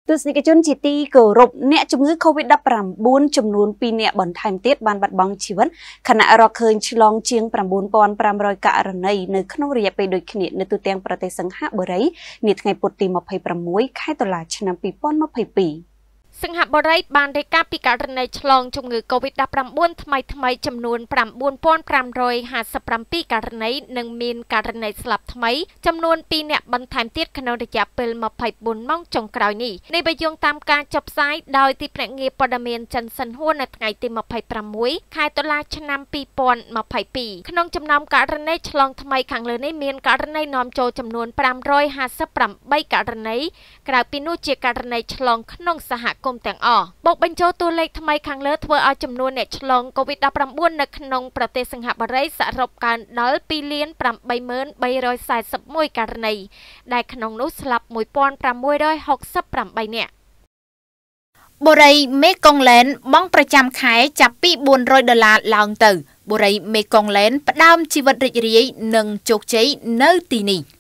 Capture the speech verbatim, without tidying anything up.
ទស្សនិកជនជាទីគោរពអ្នកជំងឺ COVID ដប់ប្រាំបួន ចំនួនពីរនាក់បន្ថែមទៀតបានបាត់បង់ជីវិតខណៈរកឃើញឆ្លងជាង ប្រាំបួនពាន់ប្រាំរយ ករណីនៅក្នុងរយៈពេលដូចគ្នានៅទូទាំងប្រទេសសង្ហបុរីនាថ្ងៃពុធទី ម្ភៃប្រាំមួយ ខែតុលា ឆ្នាំ ពីរពាន់ម្ភៃពីរសង្ហបុរីបានរាយការណ៍ពីករណីឆ្លងជំងឺ COVID ដប់ប្រាំបួន ថ្មីថ្មីចំនួន ប្រាំបួនពាន់ប្រាំរយហាសិបប្រាំពីរ ករណីនិងមានករណីស្លាប់ថ្មីចំនួនពីរនាក់បន្ថែមទៀតក្នុងរយៈពេល ម្ភៃបួន ម៉ោងចុងក្រោយនេះនេះបើយោងតាមការចុះផ្សាយដោយទីភ្នាក់ងារព័ត៌មានចិនសិនហួរនៅថ្ងៃទី ម្ភៃប្រាំមួយ ខែតុលា ឆ្នាំ ពីរពាន់ម្ភៃពីរ ក្នុងចំណោមករណីឆ្លងថ្មីខាងលើនេះមានករណីនាំចូលចំនួន ប្រាំរយហាសិបប្រាំបី ករណីក្រៅពីនោះជាករណីឆ្លងក្នុងសហគមន៍ទាំងអស់បូកបញ្ចូលតួលេខថ្មីខាងលើធ្វើឲ្យចំនួនអ្នកឆ្លង COVID ដប់ប្រាំបួន នៅក្នុងប្រទេសសង្ហបុរីសរុបកើនដល់ ពីរលានប្រាំបីម៉ឺនបីរយសែសិបមួយ ករណីដែលក្នុងនោះស្លាប់ មួយពាន់ប្រាំមួយរយហកសិបប្រាំបី នាក់បុរីមេកុងឡែនបង់ប្រចាំខែចាប់ពីបួនរយដុល្លារឡើងទៅបុរីមេកុងឡែនផ្ដើមជីវិតរីករាយនិងជោគជ័យនៅទីនេះ